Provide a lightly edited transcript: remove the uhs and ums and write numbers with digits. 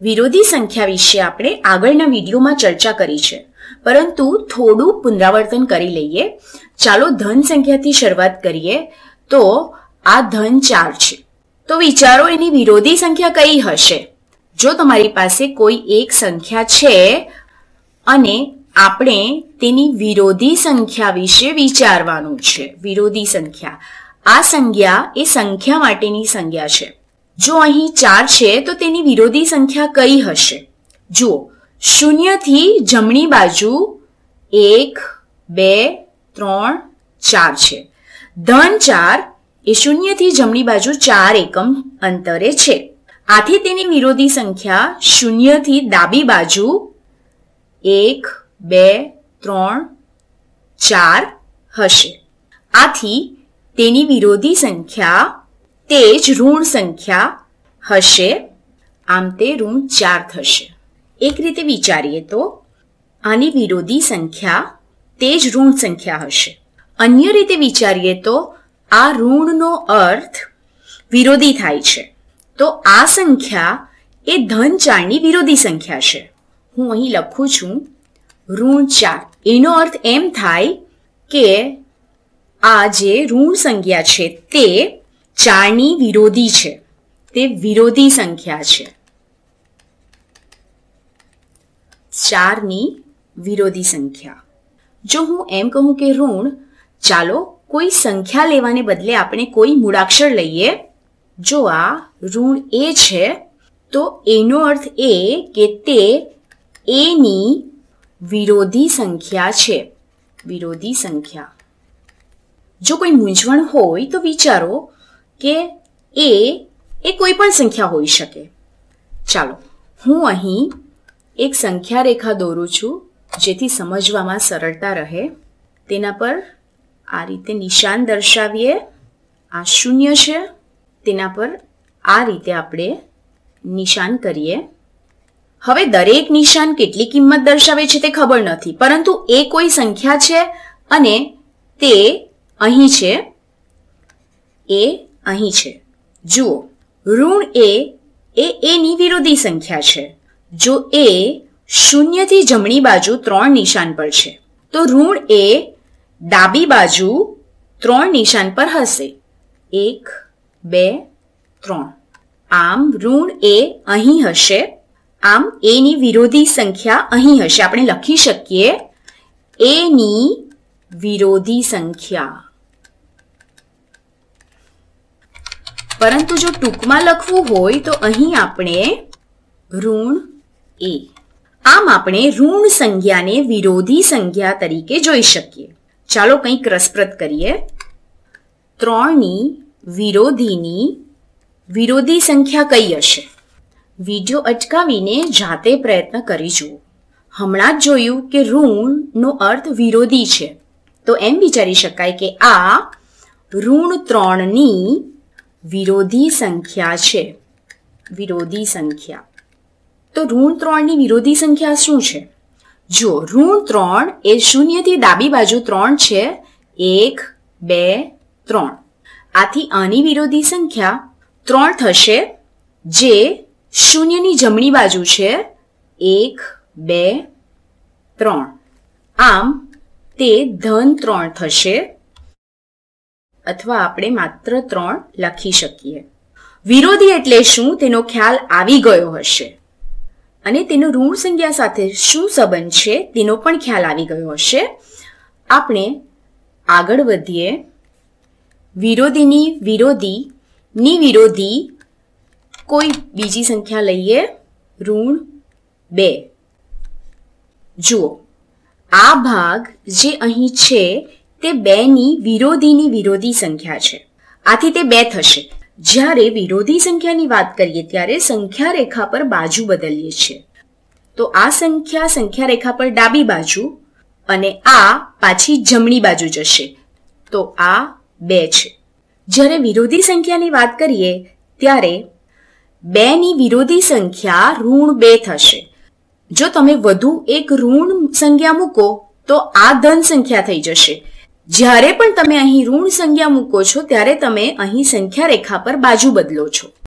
વિરોધી સંખ્યા વિશે આપણે આગળના વિડીયોમાં ચર્ચા કરી છે, પરંતુ થોડું પુનરાવર્તન કરી લઈએ. ચાલો ધન સંખ્યાથી શરૂઆત કરીએ. તો આ ધન 4 છે. તો વિચારો એની વિરોધી સંખ્યા કઈ હશે? જો તમારી પાસે કોઈ એક સંખ્યા છે અને આપણે તેની વિરોધી સંખ્યા વિશે વિચારવાનું છે. વિરોધી સંખ્યા, આ સંજ્ઞા એ સંખ્યા માટેની સંજ્ઞા છે. જો અહીં 4 છે તો તેની વિરોધી સંખ્યા કઈ હશે? જુઓ, 0 થી જમણી બાજુ 1, 2, 3, 4 છે. ધન 4 એ 0 થી જમણી બાજુ 4 એકમ અંતરે છે. આથી તેની વિરોધી સંખ્યા 0 થી ડાબી બાજુ 1, 2, 3, 4 હશે. આથી તેની વિરોધી સંખ્યા તે જ ઋણ સંખ્યા હશે. આમ તે ઋણ 4 થશે. એક રીતે વિચારીએ તો આની વિરોધી સંખ્યા તે જ ઋણ સંખ્યા હશે. અન્ય રીતે વિચારીએ તો આ ઋણનો અર્થ વિરોધી થાય છે. તો આ સંખ્યા એ ધન 4ની વિરોધી સંખ્યા છે. હું અહીં લખું છું ઋણ 4. એનો અર્થ એમ થાય કે આ જે ઋણ સંખ્યા છે તે 4ની વિરોધી છે. તે વિરોધી સંખ્યા છે. 4ની વિરોધી સંખ્યા. જો હું એમ કહું કે ઋણ, ચાલો કોઈ સંખ્યા લેવાને બદલે આપણે કોઈ મૂળાક્ષર લઈએ. જો આ ઋણ એ છે તો એનો અર્થ એ કે તે એની વિરોધી સંખ્યા છે. વિરોધી સંખ્યા. જો કોઈ મૂંઝવણ હોય તો વિચારો કે એ કોઈ પણ સંખ્યા હોઈ શકે. ચાલો હું અહીં એક સંખ્યા રેખા દોરું છું જેથી સમજવામાં સરળતા રહે. તેના પર આ રીતે નિશાન દર્શાવીએ. આ 0 છે, તેના પર આ રીતે આપણે નિશાન કરીએ. હવે દરેક નિશાન કેટલી કિંમત દર્શાવે છે તે ખબર નથી, પરંતુ એ કોઈ સંખ્યા છે અને તે અહીં છે. એ અહીં છે. જુઓ, ઋણ એ એની વિરોધી સંખ્યા છે. જો એ 0 થી જમણી બાજુ 3 નિશાન પર છે તો ઋણ એ ડાબી બાજુ 3 નિશાન પર હશે. 1, 2, 3. આમ ઋણ એ અહીં હશે. આમ એની વિરોધી સંખ્યા અહીં હશે. આપણે લખી શકીએ એની વિરોધી સંખ્યા. પરંતુ જો ટૂંકમાં લખવું હોય તો અહીં આપણે ઋણ એ. આમ આપણે ઋણ સંજ્ઞાને વિરોધી સંજ્ઞા તરીકે જોઈ શકીએ. ચાલો કંઈક રસપ્રદ કરીએ. 3ની વિરોધી સંખ્યા કઈ હશે? વિડીયો અટકાવીને જાતે પ્રયત્ન કરી જુઓ. હમણાં જ જોયું કે ઋણનો અર્થ વિરોધી છે, તો એમ વિચારી શકાય કે આ ઋણ 3ની વિરોધી સંખ્યા છે. વિરોધી સંખ્યા. તો ઋણ 3ની વિરોધી સંખ્યા શું છે? જો ઋણ 3 એ 0 થી ડાબી બાજુ 3 છે. 1, 2, 3. આથી આની વિરોધી સંખ્યા 3 થશે, જે 0ની જમણી બાજુ છે. 1, 2, 3. આમ તે ધન 3 થશે, અથવા આપણે માત્ર 3 લખી શકીએ. વિરોધી એટલે શું તેનો ખ્યાલ આવી ગયો હશે, અને તેનો ઋણ સંજ્ઞા સાથે શું સંબંધ છે તેનો પણ ખ્યાલ આવી ગયો હશે. આપણે આગળ વધીએ. વિરોધીની વિરોધી કોઈ બીજી સંખ્યા લઈએ. ઋણ 2. જુઓ, આ ભાગ જે અહીં છે તે 2ની વિરોધી સંખ્યા છે. આથી તે 2 થશે. જ્યારે વિરોધી સંખ્યાની વાત કરીએ ત્યારે સંખ્યા રેખા પર બાજુ બદલીએ છીએ. તો આ સંખ્યા રેખા પર ડાબી બાજુ અને આ પાછી જમણી બાજુ જશે. તો આ 2 છે. જ્યારે વિરોધી સંખ્યાની વાત કરીએ ત્યારે 2ની વિરોધી સંખ્યા ઋણ 2 થશે. જો તમે વધુ એક ઋણ સંખ્યા મૂકો તો આ ધન સંખ્યા થઈ જશે. જ્યારે પણ તમે અહીં ઋણ સંજ્ઞા મૂકો છો ત્યારે તમે અહીં સંખ્યા રેખા પર બાજુ બદલો છો.